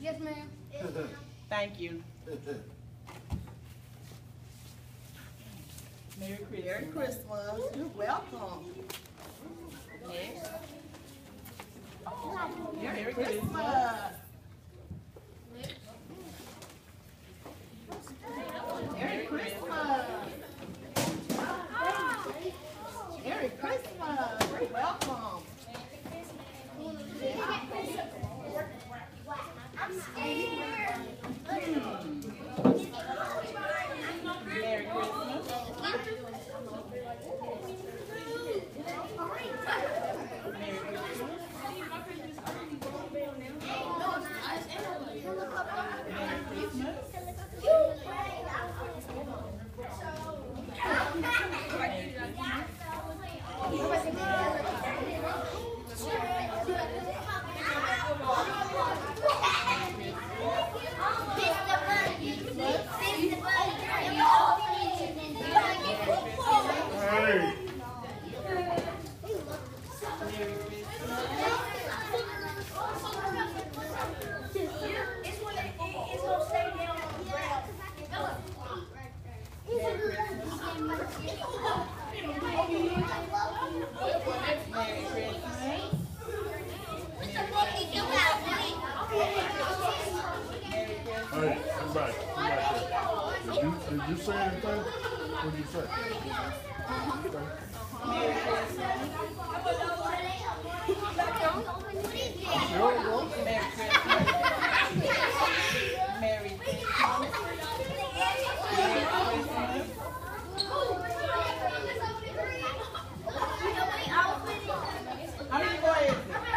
Yes, ma'am. Thank you. Merry Christmas. Merry Christmas. You're welcome. Next. Merry Christmas. Merry Christmas. Merry Christmas. You're welcome. Merry Christmas. Hey, come back. Come back here. Did you say anything? What did you say? Merry Christmas. How many boys?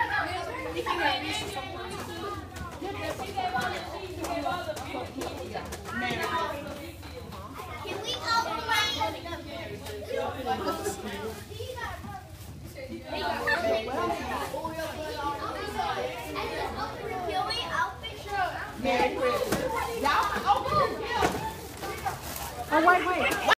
Can we all play? Merry Christmas. Oh, wait, wait.